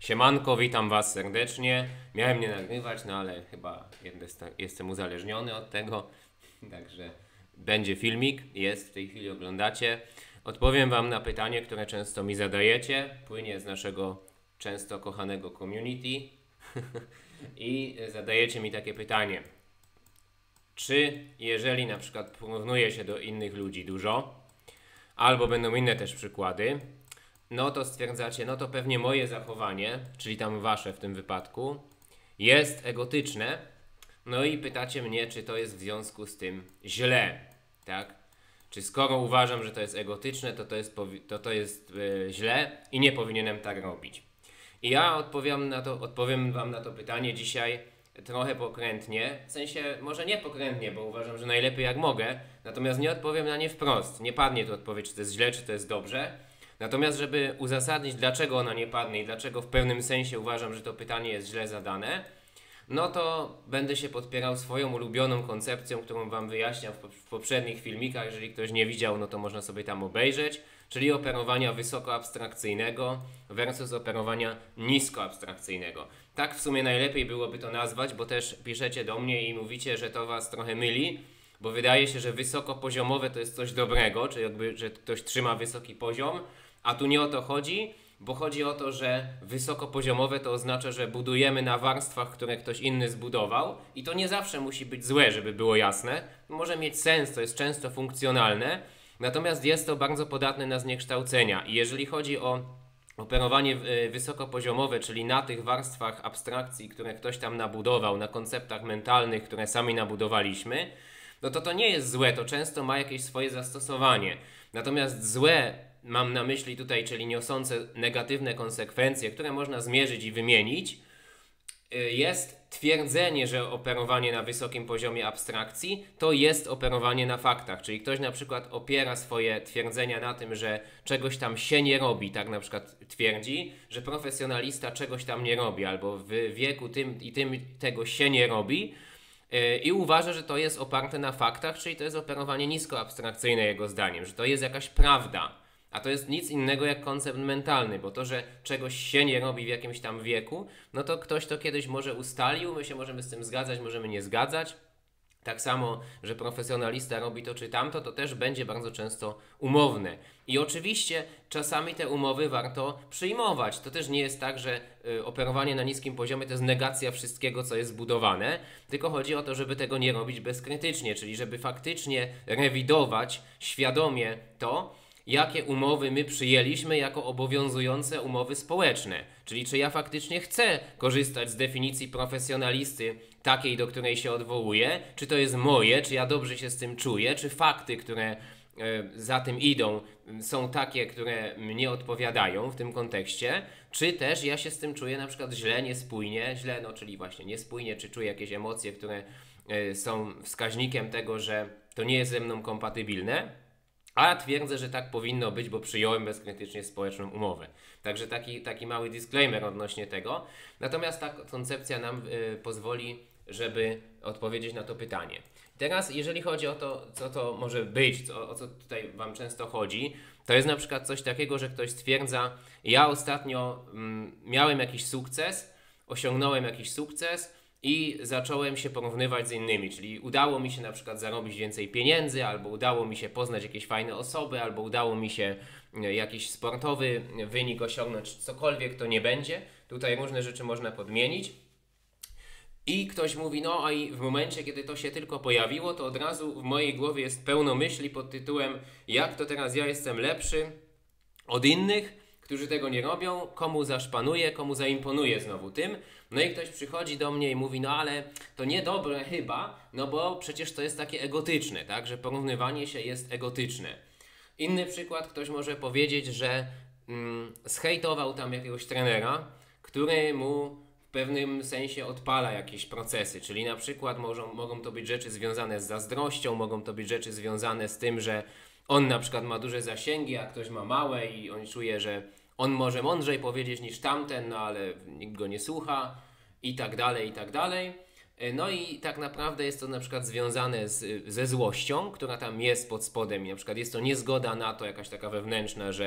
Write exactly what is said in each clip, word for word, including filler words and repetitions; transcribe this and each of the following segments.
Siemanko, witam Was serdecznie. Miałem nie nagrywać, no ale chyba jestem uzależniony od tego. Także będzie filmik, jest, w tej chwili oglądacie. Odpowiem Wam na pytanie, które często mi zadajecie. Płynie z naszego często kochanego community. I zadajecie mi takie pytanie. Czy jeżeli na przykład porównuję się do innych ludzi dużo, albo będą inne też przykłady, no to stwierdzacie, no to pewnie moje zachowanie, czyli tam wasze w tym wypadku, jest egotyczne. No i pytacie mnie, czy to jest w związku z tym źle, tak? Czy skoro uważam, że to jest egotyczne, to to jest, to to jest yy, źle i nie powinienem tak robić. I ja odpowiem, na to, odpowiem wam na to pytanie dzisiaj trochę pokrętnie, w sensie może nie pokrętnie, bo uważam, że najlepiej jak mogę, natomiast nie odpowiem na nie wprost. Nie padnie tu odpowiedź, czy to jest źle, czy to jest dobrze. Natomiast żeby uzasadnić, dlaczego ona nie padnie i dlaczego w pewnym sensie uważam, że to pytanie jest źle zadane, no to będę się podpierał swoją ulubioną koncepcją, którą wam wyjaśniam w poprzednich filmikach. Jeżeli ktoś nie widział, no to można sobie tam obejrzeć, czyli operowania wysokoabstrakcyjnego versus operowania niskoabstrakcyjnego. Tak w sumie najlepiej byłoby to nazwać, bo też piszecie do mnie i mówicie, że to was trochę myli, bo wydaje się, że wysokopoziomowe to jest coś dobrego, czyli jakby, że ktoś trzyma wysoki poziom, a tu nie o to chodzi, bo chodzi o to, że wysokopoziomowe to oznacza, że budujemy na warstwach, które ktoś inny zbudował i to nie zawsze musi być złe, żeby było jasne. Może mieć sens, to jest często funkcjonalne, natomiast jest to bardzo podatne na zniekształcenia i jeżeli chodzi o operowanie wysokopoziomowe, czyli na tych warstwach abstrakcji, które ktoś tam nabudował, na konceptach mentalnych, które sami nabudowaliśmy, no to to nie jest złe, to często ma jakieś swoje zastosowanie. Natomiast złe mam na myśli tutaj, czyli niosące negatywne konsekwencje, które można zmierzyć i wymienić, jest twierdzenie, że operowanie na wysokim poziomie abstrakcji to jest operowanie na faktach. Czyli ktoś na przykład opiera swoje twierdzenia na tym, że czegoś tam się nie robi, tak na przykład twierdzi, że profesjonalista czegoś tam nie robi, albo w wieku tym i tym tego się nie robi, i uważa, że to jest oparte na faktach, czyli to jest operowanie niskoabstrakcyjne jego zdaniem, że to jest jakaś prawda. A to jest nic innego jak koncept mentalny, bo to, że czegoś się nie robi w jakimś tam wieku, no to ktoś to kiedyś może ustalił, my się możemy z tym zgadzać, możemy nie zgadzać. Tak samo, że profesjonalista robi to czy tamto, to też będzie bardzo często umowne. I oczywiście czasami te umowy warto przyjmować. To też nie jest tak, że y, operowanie na niskim poziomie to jest negacja wszystkiego, co jest zbudowane, tylko chodzi o to, żeby tego nie robić bezkrytycznie, czyli żeby faktycznie rewidować świadomie to, jakie umowy my przyjęliśmy jako obowiązujące umowy społeczne. Czyli czy ja faktycznie chcę korzystać z definicji profesjonalisty takiej, do której się odwołuję, czy to jest moje, czy ja dobrze się z tym czuję, czy fakty, które e, za tym idą, są takie, które mnie odpowiadają w tym kontekście, czy też ja się z tym czuję na przykład źle, niespójnie, źle, no czyli właśnie niespójnie, czy czuję jakieś emocje, które e, są wskaźnikiem tego, że to nie jest ze mną kompatybilne. A ja twierdzę, że tak powinno być, bo przyjąłem bezkrytycznie społeczną umowę. Także taki, taki mały disclaimer odnośnie tego. Natomiast ta koncepcja nam y, pozwoli, żeby odpowiedzieć na to pytanie. Teraz, jeżeli chodzi o to, co to może być, co, o co tutaj wam często chodzi, to jest na przykład coś takiego, że ktoś stwierdza, ja ostatnio mm, miałem jakiś sukces, osiągnąłem jakiś sukces, i zacząłem się porównywać z innymi, czyli udało mi się na przykład zarobić więcej pieniędzy, albo udało mi się poznać jakieś fajne osoby, albo udało mi się jakiś sportowy wynik osiągnąć, cokolwiek to nie będzie. Tutaj różne rzeczy można podmienić. I ktoś mówi, no a i w momencie, kiedy to się tylko pojawiło, to od razu w mojej głowie jest pełno myśli pod tytułem, jak to teraz ja jestem lepszy od innych, którzy tego nie robią, komu zaszpanuje, komu zaimponuje znowu tym. No i ktoś przychodzi do mnie i mówi, no ale to niedobre chyba, no bo przecież to jest takie egotyczne, tak, że porównywanie się jest egotyczne. Inny przykład, ktoś może powiedzieć, że mm, zhejtował tam jakiegoś trenera, który mu w pewnym sensie odpala jakieś procesy, czyli na przykład mogą, mogą to być rzeczy związane z zazdrością, mogą to być rzeczy związane z tym, że on na przykład ma duże zasięgi, a ktoś ma małe i on czuje, że on może mądrzej powiedzieć niż tamten, no ale nikt go nie słucha i tak dalej, i tak dalej. No i tak naprawdę jest to na przykład związane z, ze złością, która tam jest pod spodem i na przykład jest to niezgoda na to, jakaś taka wewnętrzna, że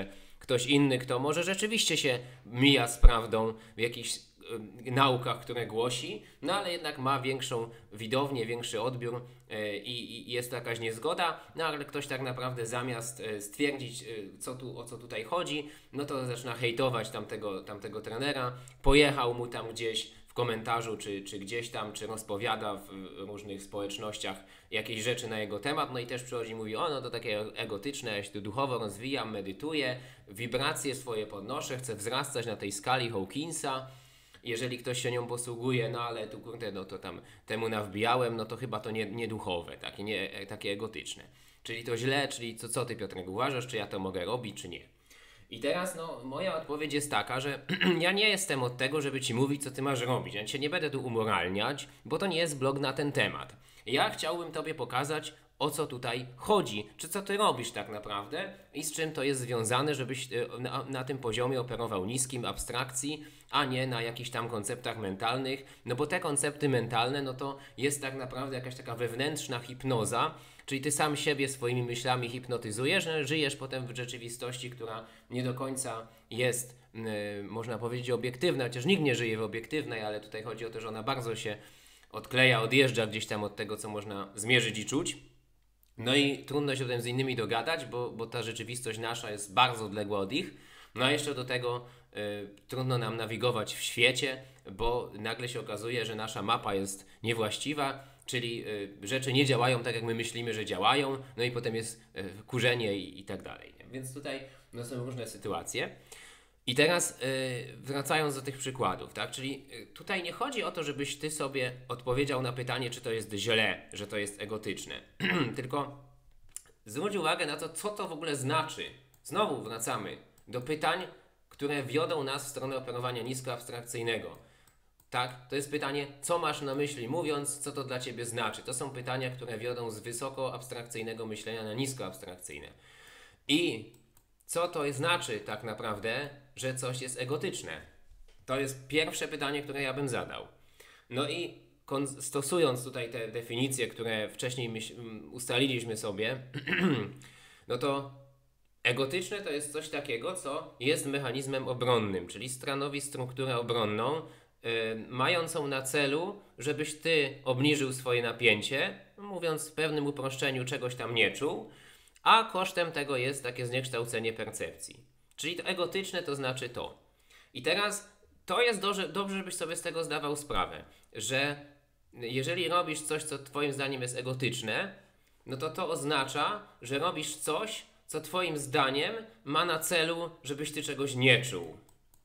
ktoś inny, kto może rzeczywiście się mija z prawdą w jakichś y, naukach, które głosi, no ale jednak ma większą widownię, większy odbiór y, i jest to jakaś niezgoda, no ale ktoś tak naprawdę zamiast y, stwierdzić, y, co tu, o co tutaj chodzi, no to zaczyna hejtować tamtego, tamtego trenera, pojechał mu tam gdzieś w komentarzu, czy, czy gdzieś tam, czy rozpowiada w różnych społecznościach jakieś rzeczy na jego temat, no i też przychodzi i mówi, o no to takie egotyczne, ja się tu duchowo rozwijam, medytuję, wibracje swoje podnoszę, chcę wzrastać na tej skali Hawkinsa, jeżeli ktoś się nią posługuje, no ale tu kurde, no to tam temu nawbijałem, no to chyba to nie, nie duchowe, takie, nie, takie egotyczne. Czyli to źle, czyli co, co ty Piotrek uważasz, czy ja to mogę robić, czy nie? I teraz no, moja odpowiedź jest taka, że ja nie jestem od tego, żeby ci mówić, co ty masz robić. Ja cię nie będę tu umoralniać, bo to nie jest blog na ten temat. Ja chciałbym tobie pokazać, o co tutaj chodzi, czy co ty robisz tak naprawdę i z czym to jest związane, żebyś na, na tym poziomie operował niskim abstrakcji, a nie na jakichś tam konceptach mentalnych, no bo te koncepty mentalne, no to jest tak naprawdę jakaś taka wewnętrzna hipnoza, czyli ty sam siebie swoimi myślami hipnotyzujesz, no, żyjesz potem w rzeczywistości, która nie do końca jest, yy, można powiedzieć, obiektywna, chociaż nikt nie żyje w obiektywnej, ale tutaj chodzi o to, że ona bardzo się odkleja, odjeżdża gdzieś tam od tego, co można zmierzyć i czuć. No i trudno się potem z innymi dogadać, bo, bo ta rzeczywistość nasza jest bardzo odległa od ich. No a jeszcze do tego y, trudno nam nawigować w świecie, bo nagle się okazuje, że nasza mapa jest niewłaściwa, czyli y, rzeczy nie działają tak, jak my myślimy, że działają, no i potem jest y, kurzenie i, i tak dalej. Nie? Więc tutaj no, są różne sytuacje. I teraz yy, wracając do tych przykładów, tak? Czyli yy, tutaj nie chodzi o to, żebyś ty sobie odpowiedział na pytanie, czy to jest źle, że to jest egotyczne, tylko zwróć uwagę na to, co to w ogóle znaczy. Znowu wracamy do pytań, które wiodą nas w stronę operowania niskoabstrakcyjnego. Tak? To jest pytanie, co masz na myśli mówiąc, co to dla ciebie znaczy. To są pytania, które wiodą z wysokoabstrakcyjnego myślenia na niskoabstrakcyjne. I co to znaczy tak naprawdę, że coś jest egotyczne? To jest pierwsze pytanie, które ja bym zadał. No i stosując tutaj te definicje, które wcześniej ustaliliśmy sobie, no to egotyczne to jest coś takiego, co jest mechanizmem obronnym, czyli stanowi strukturę obronną, yy, mającą na celu, żebyś ty obniżył swoje napięcie, mówiąc w pewnym uproszczeniu, czegoś tam nie czuł, a kosztem tego jest takie zniekształcenie percepcji. Czyli to egotyczne to znaczy to. I teraz to jest dobrze, dobrze, żebyś sobie z tego zdawał sprawę, że jeżeli robisz coś, co twoim zdaniem jest egotyczne, no to to oznacza, że robisz coś, co twoim zdaniem ma na celu, żebyś ty czegoś nie czuł.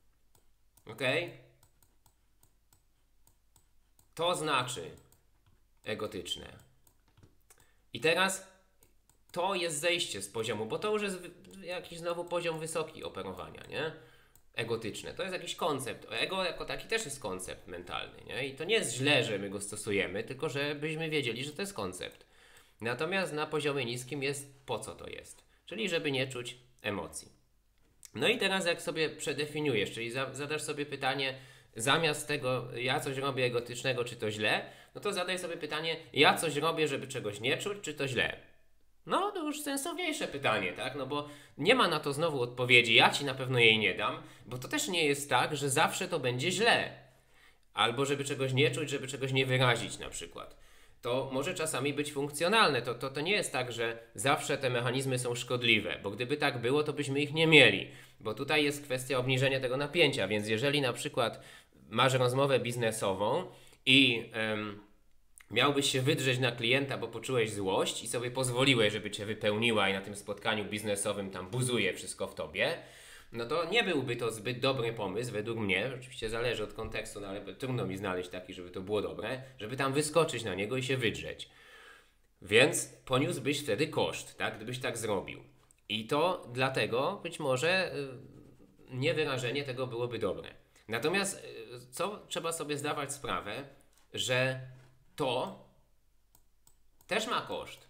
Ok? To znaczy egotyczne. I teraz to jest zejście z poziomu, bo to już jest jakiś znowu poziom wysoki operowania, nie? Egotyczne. To jest jakiś koncept. Ego jako taki też jest koncept mentalny, nie? I to nie jest źle, że my go stosujemy, tylko żebyśmy wiedzieli, że to jest koncept. Natomiast na poziomie niskim jest po co to jest. Czyli żeby nie czuć emocji. No i teraz jak sobie przedefiniujesz, czyli za, zadasz sobie pytanie, zamiast tego ja coś robię egotycznego, czy to źle, no to zadaj sobie pytanie, ja coś robię, żeby czegoś nie czuć, czy to źle. No to już sensowniejsze pytanie, tak? No bo nie ma na to znowu odpowiedzi, ja ci na pewno jej nie dam, bo to też nie jest tak, że zawsze to będzie źle. Albo żeby czegoś nie czuć, żeby czegoś nie wyrazić na przykład. To może czasami być funkcjonalne. To, to, to nie jest tak, że zawsze te mechanizmy są szkodliwe, bo gdyby tak było, to byśmy ich nie mieli. Bo tutaj jest kwestia obniżenia tego napięcia, więc jeżeli na przykład masz rozmowę biznesową i ym, miałbyś się wydrzeć na klienta, bo poczułeś złość i sobie pozwoliłeś, żeby cię wypełniła i na tym spotkaniu biznesowym tam buzuje wszystko w tobie, no to nie byłby to zbyt dobry pomysł, według mnie, oczywiście zależy od kontekstu, no ale trudno mi znaleźć taki, żeby to było dobre, żeby tam wyskoczyć na niego i się wydrzeć. Więc poniósłbyś wtedy koszt, tak, gdybyś tak zrobił. I to dlatego być może yy, niewyrażenie tego byłoby dobre. Natomiast yy, co trzeba sobie zdawać sprawę, że to też ma koszt.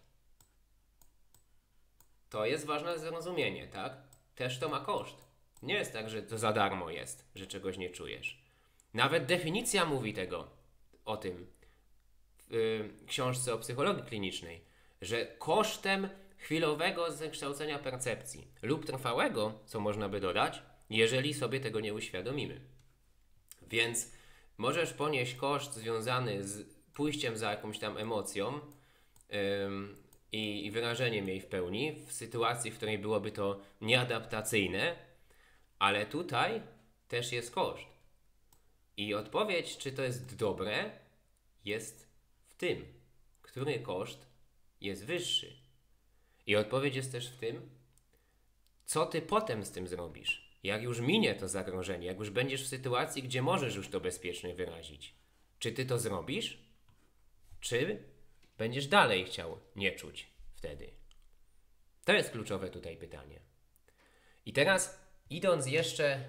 To jest ważne zrozumienie, tak? Też to ma koszt. Nie jest tak, że to za darmo jest, że czegoś nie czujesz. Nawet definicja mówi tego, o tym w yy, książce o psychologii klinicznej, że kosztem chwilowego zniekształcenia percepcji lub trwałego, co można by dodać, jeżeli sobie tego nie uświadomimy. Więc możesz ponieść koszt związany z pójściem za jakąś tam emocją ym, i, i wyrażeniem jej w pełni w sytuacji, w której byłoby to nieadaptacyjne, ale tutaj też jest koszt. I odpowiedź, czy to jest dobre, jest w tym, który koszt jest wyższy. I odpowiedź jest też w tym, co ty potem z tym zrobisz. Jak już minie to zagrożenie, jak już będziesz w sytuacji, gdzie możesz już to bezpiecznie wyrazić. Czy ty to zrobisz? Czy będziesz dalej chciał nie czuć wtedy? To jest kluczowe tutaj pytanie. I teraz idąc jeszcze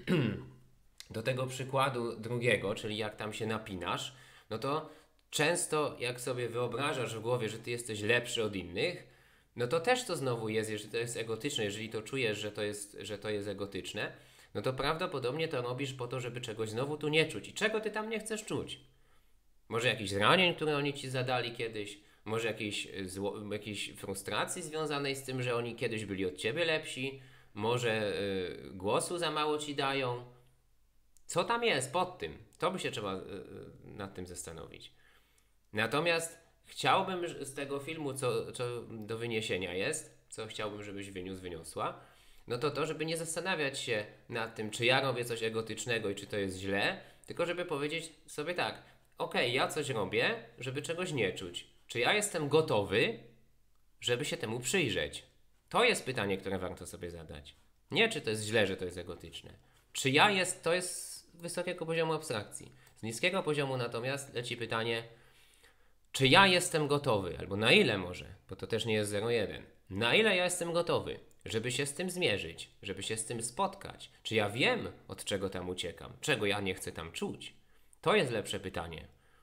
do tego przykładu drugiego, czyli jak tam się napinasz, no to często jak sobie wyobrażasz w głowie, że ty jesteś lepszy od innych, no to też to znowu jest, jeżeli to jest egotyczne, jeżeli to czujesz, że to jest, że to jest egotyczne, no to prawdopodobnie to robisz po to, żeby czegoś znowu tu nie czuć. I czego ty tam nie chcesz czuć? Może jakichś zranień, które oni ci zadali kiedyś, może jakiejś, zło, jakiejś frustracji związanej z tym, że oni kiedyś byli od ciebie lepsi, może y, głosu za mało ci dają. Co tam jest pod tym? To by się trzeba y, nad tym zastanowić. Natomiast chciałbym z tego filmu, co, co do wyniesienia jest, co chciałbym, żebyś wyniósł, wyniosła, no to to, żeby nie zastanawiać się nad tym, czy ja robię coś egotycznego i czy to jest źle, tylko żeby powiedzieć sobie tak, okej, ja coś robię, żeby czegoś nie czuć. Czy ja jestem gotowy, żeby się temu przyjrzeć? To jest pytanie, które warto sobie zadać. Nie, czy to jest źle, że to jest egotyczne. Czy ja jest, to jest z wysokiego poziomu abstrakcji. Z niskiego poziomu natomiast leci pytanie, czy ja jestem gotowy, albo na ile może, bo to też nie jest zero jeden. Na ile ja jestem gotowy, żeby się z tym zmierzyć, żeby się z tym spotkać? Czy ja wiem, od czego tam uciekam, czego ja nie chcę tam czuć? To jest lepsze pytanie.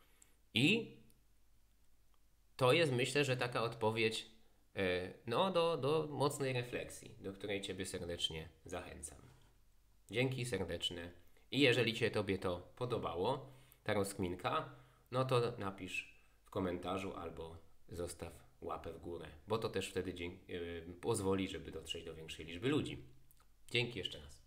I to jest, myślę, że taka odpowiedź e, no, do, do mocnej refleksji, do której Ciebie serdecznie zachęcam. Dzięki serdeczne. I jeżeli się Tobie to podobało, ta rozkminka, no to napisz w komentarzu albo zostaw łapę w górę, bo to też wtedy dzięki, yy, pozwoli, żeby dotrzeć do większej liczby ludzi. Dzięki jeszcze raz.